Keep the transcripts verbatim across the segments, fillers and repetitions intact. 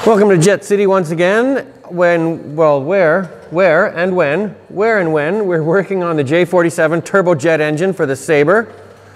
Welcome to Jet City once again. When, well, where, where and when, where and when we're working on the J forty-seven turbojet engine for the Sabre.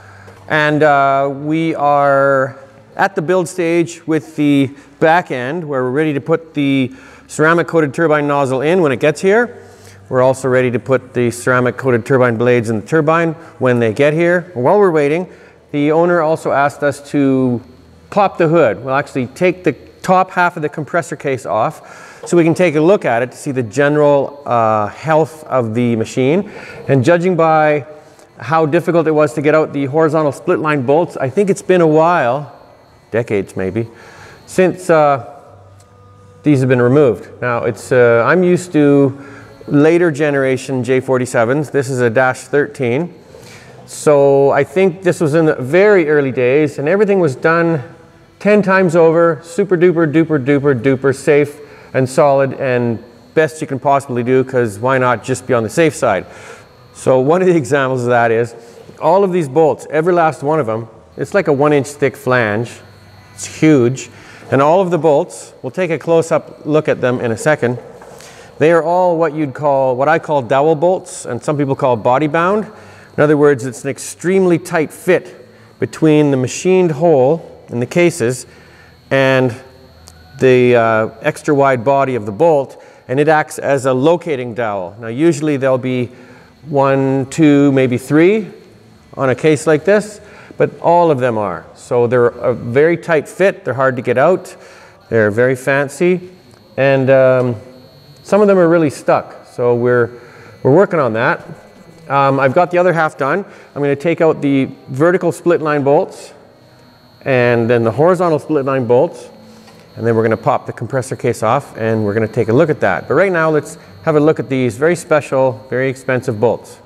And uh, we are at the build stage with the back end where we're ready to put the ceramic coated turbine nozzle in when it gets here. We're also ready to put the ceramic coated turbine blades in the turbine when they get here. While we're waiting, the owner also asked us to pop the hood. We'll actually take the top half of the compressor case off so we can take a look at it to see the general uh, health of the machine. And judging by how difficult it was to get out the horizontal split line bolts, I think it's been a while, decades maybe, since uh, these have been removed. Now it's, uh, I'm used to later generation J forty-sevens. This is a dash thirteen. So I think this was in the very early days and everything was done ten times over, super duper duper duper duper safe and solid and best you can possibly do, because why not just be on the safe side. So one of the examples of that is all of these bolts, every last one of them, it's like a one inch thick flange. It's huge. And all of the bolts, we'll take a close-up look at them in a second. They are all what you'd call, what I call dowel bolts, and some people call body bound. In other words, it's an extremely tight fit between the machined hole in the cases and the uh, extra wide body of the bolt, and it acts as a locating dowel. Now usually there'll be one, two, maybe three on a case like this, but all of them are. So they're a very tight fit, they're hard to get out, they're very fancy, and um, some of them are really stuck. So we're, we're working on that. Um, I've got the other half done. I'm going to take out the vertical split line bolts and then the horizontal split line bolts, and then we're going to pop the compressor case off and we're going to take a look at that. But right now let's have a look at these very special, very expensive bolts.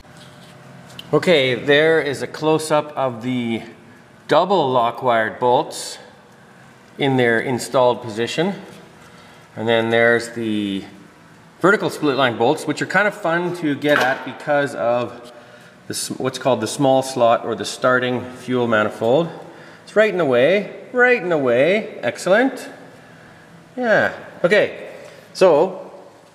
Okay, there is a close-up of the double lock wired bolts in their installed position. And then there's the vertical split line bolts, which are kind of fun to get at because of this, what's called the small slot or the starting fuel manifold. It's right in the way, right in the way. Excellent. Yeah. Okay. So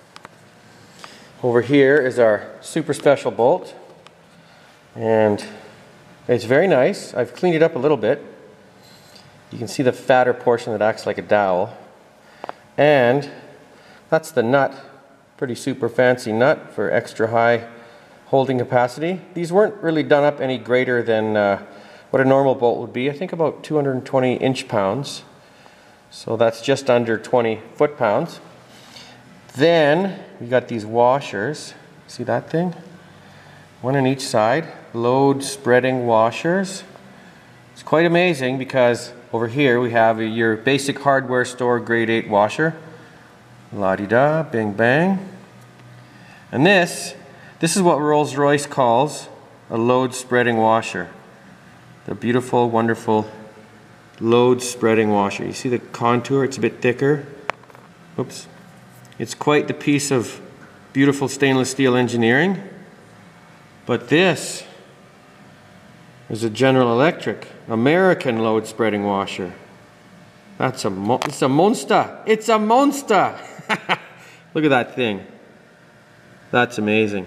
over here is our super special bolt, and it's very nice. I've cleaned it up a little bit. You can see the fatter portion that acts like a dowel, and that's the nut. Pretty super fancy nut for extra high holding capacity. These weren't really done up any greater than uh, what a normal bolt would be. I think about two hundred twenty inch pounds. So that's just under twenty foot pounds. Then we got these washers. See that thing? One on each side. Load spreading washers. It's quite amazing because over here we have a, your basic hardware store grade eight washer. La-di-da, bing bang. And this, this is what Rolls-Royce calls a load spreading washer. The beautiful, wonderful load spreading washer. You see the contour, it's a bit thicker. Oops. It's quite the piece of beautiful stainless steel engineering. But this is a General Electric American load spreading washer. That's a, mo it's a monster. It's a monster. Look at that thing. That's amazing.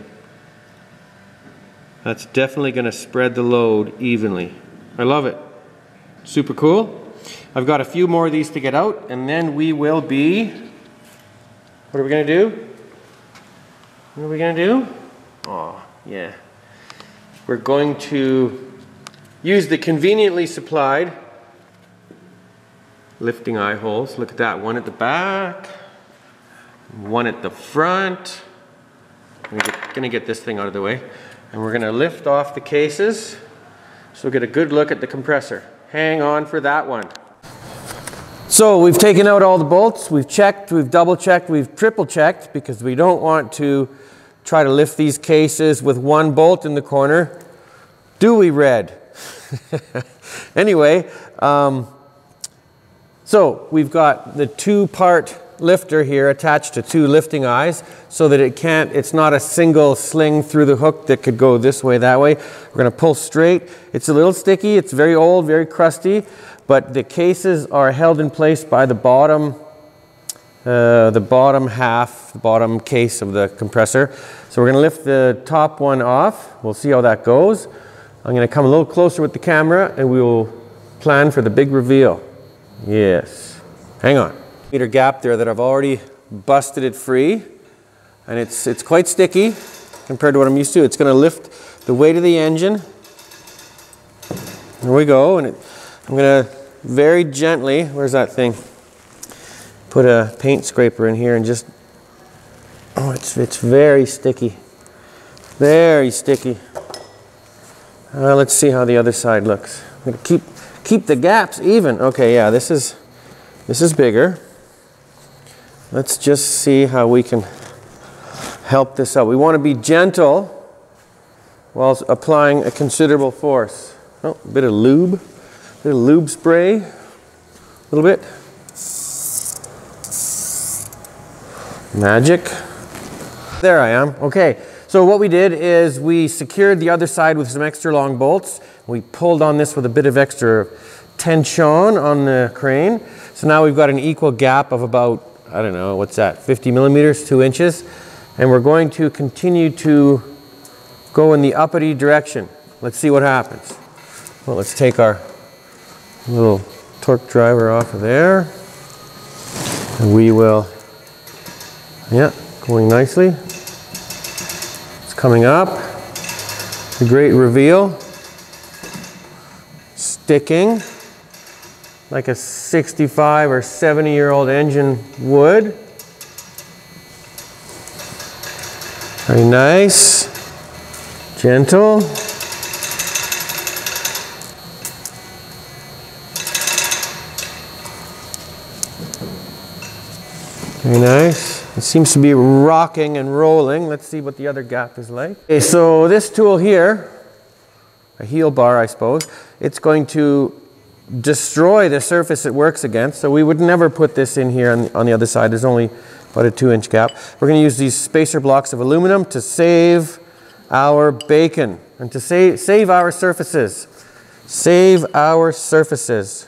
That's definitely going to spread the load evenly. I love it. Super cool. I've got a few more of these to get out, and then we will be... What are we going to do? What are we going to do? Oh, yeah. We're going to use the conveniently supplied lifting eye holes. Look at that. One at the back. One at the front. I'm going to get this thing out of the way. And we're going to lift off the cases so we'll get a good look at the compressor. Hang on for that one. So we've taken out all the bolts. We've checked, we've double checked, we've triple checked, because we don't want to try to lift these cases with one bolt in the corner. Do we, Red? Anyway, um, so we've got the two-part lifter here attached to two lifting eyes so that it can't, it's not a single sling through the hook that could go this way, that way. We're going to pull straight. It's a little sticky, it's very old, very crusty, but the cases are held in place by the bottom uh, the bottom half, the bottom case of the compressor. So we're going to lift the top one off. We'll see how that goes. I'm going to come a little closer with the camera and we will plan for the big reveal. Yes. Hang on. Meter gap there that I've already busted it free. And it's, it's quite sticky compared to what I'm used to. It's going to lift the weight of the engine. There we go. And it, I'm going to very gently, where's that thing? Put a paint scraper in here and just, oh, it's, it's very sticky. Very sticky. Uh, let's see how the other side looks. I'm going to keep, keep the gaps even. Okay, yeah, this is, this is bigger. Let's just see how we can help this out. We want to be gentle while applying a considerable force. Oh, a bit of lube, a bit of lube spray, a little bit. Magic. There I am. Okay, so what we did is we secured the other side with some extra long bolts. We pulled on this with a bit of extra tension on the crane. So now we've got an equal gap of about, I don't know, what's that, fifty millimeters, two inches. And we're going to continue to go in the uppity direction. Let's see what happens. Well, let's take our little torque driver off of there. And we will, yeah, going nicely. It's coming up. The great reveal. Sticking like a sixty-five or seventy year old engine would. Very nice. Gentle. Very nice. It seems to be rocking and rolling. Let's see what the other gap is like. Okay, so this tool here, a heel bar I suppose, it's going to destroy the surface it works against. So we would never put this in here on the, on the other side. There's only about a two inch gap. We're going to use these spacer blocks of aluminum to save our bacon and to save, save our surfaces. Save our surfaces.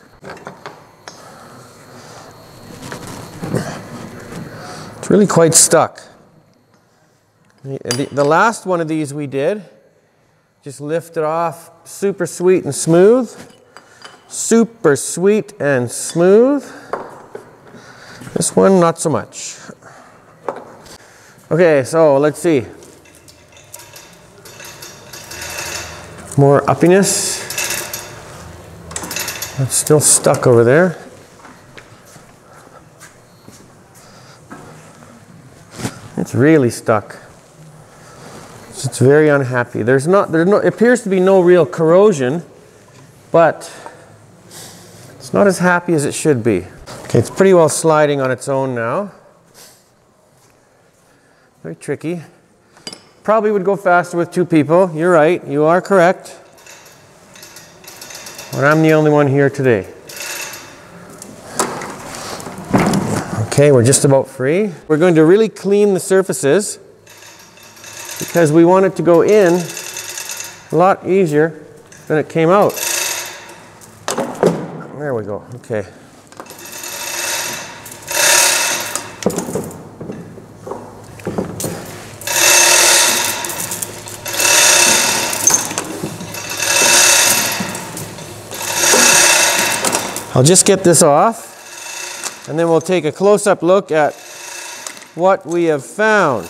It's really quite stuck. The, the last one of these we did, just lift it off, super sweet and smooth. Super sweet and smooth. This one, not so much. Okay, so let's see. More uppiness. It's still stuck over there. It's really stuck. It's very unhappy. There's not, there's no, it appears to be no real corrosion, but it's not as happy as it should be. Okay, it's pretty well sliding on its own now. Very tricky. Probably would go faster with two people. You're right, you are correct. But I'm the only one here today. Okay, we're just about free. We're going to really clean the surfaces because we want it to go in a lot easier than it came out. There we go, okay. I'll just get this off and then we'll take a close-up look at what we have found.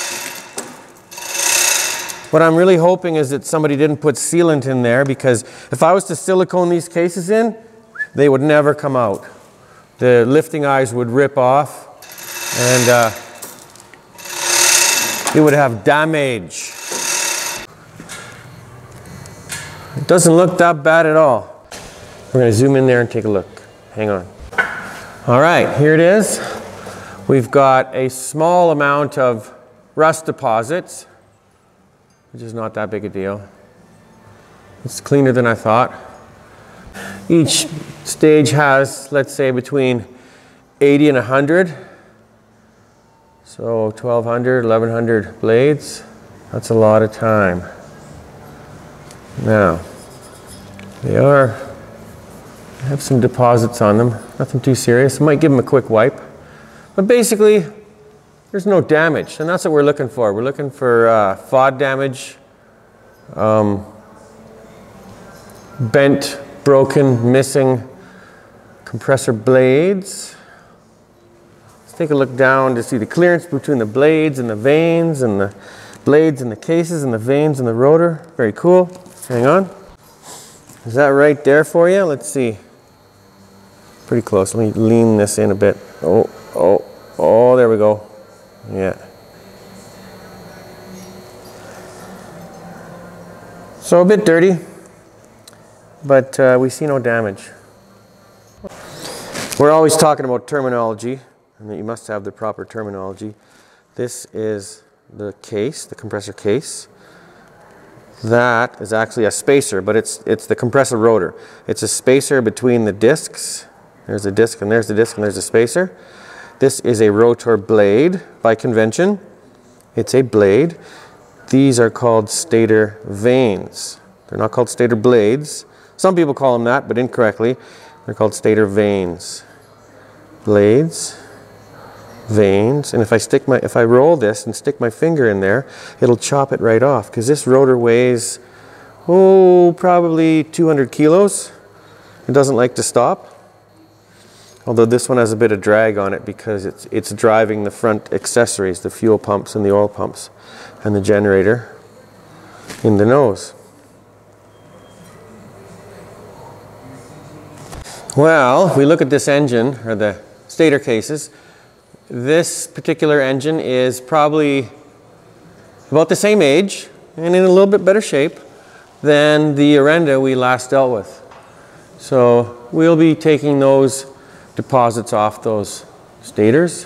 What I'm really hoping is that somebody didn't put sealant in there, because if I was to silicone these cases in, they would never come out. The lifting eyes would rip off and uh, it would have damage. It doesn't look that bad at all. We're going to zoom in there and take a look. Hang on. All right, here it is. We've got a small amount of rust deposits, which is not that big a deal. It's cleaner than I thought. Each stage has, let's say, between eighty and one hundred. So twelve hundred, eleven hundred blades. That's a lot of time. Now, they are have some deposits on them, nothing too serious. I might give them a quick wipe, But basically, there's no damage, and that's what we're looking for. We're looking for uh, F O D damage, um, bent, broken, missing compressor blades. Let's take a look down to see the clearance between the blades and the vanes, and the blades and the cases, and the vanes and the rotor. Very cool. Hang on. Is that right there for you? Let's see. Pretty close. Let me lean this in a bit. Oh, oh, oh, there we go. Yeah. So a bit dirty, but uh, we see no damage. We're always talking about terminology, and that you must have the proper terminology. This is the case, the compressor case. That is actually a spacer, but it's, it's the compressor rotor. It's a spacer between the discs. There's a disc, and there's the disc, and there's a spacer. This is a rotor blade by convention. It's a blade. These are called stator vanes. They're not called stator blades. Some people call them that, but incorrectly. They're called stator vanes. Blades, vanes, and if I stick my, if I roll this and stick my finger in there, it'll chop it right off, because this rotor weighs, oh, probably two hundred kilos. It doesn't like to stop. Although this one has a bit of drag on it because it's, it's driving the front accessories, the fuel pumps and the oil pumps and the generator in the nose. Well, if we look at this engine, or the stator cases, this particular engine is probably about the same age and in a little bit better shape than the Orenda we last dealt with. So we'll be taking those deposits off those stators.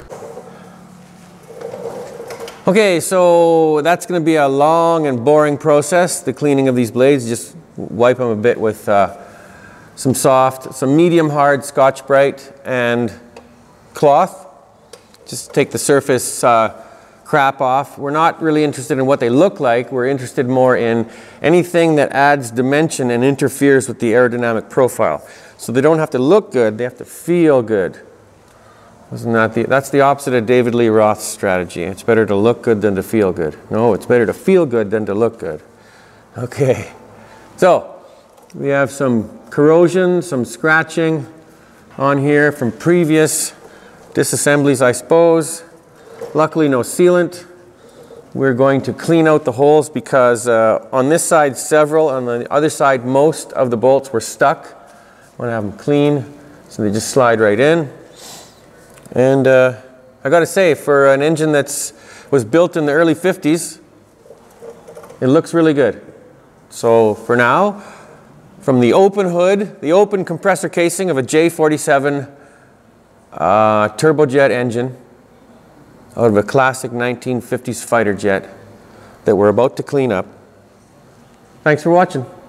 Okay, so that's going to be a long and boring process, the cleaning of these blades. Just wipe them a bit with uh, some soft, some medium hard Scotch-Brite and cloth. Just take the surface uh, crap off. We're not really interested in what they look like. We're interested more in anything that adds dimension and interferes with the aerodynamic profile. So they don't have to look good, they have to feel good. Isn't that the, that's the opposite of David Lee Roth's strategy. It's better to look good than to feel good. No, it's better to feel good than to look good. Okay, so we have some corrosion, some scratching on here from previous disassemblies, I suppose. Luckily no sealant. We're going to clean out the holes because uh, on this side several, on the other side most of the bolts were stuck. I want to have them clean so they just slide right in. And uh, I got to say, for an engine that's was built in the early fifties, it looks really good. So for now, from the open hood, the open compressor casing of a J forty-seven uh, turbojet engine out of a classic nineteen fifties fighter jet that we're about to clean up. Thanks for watching.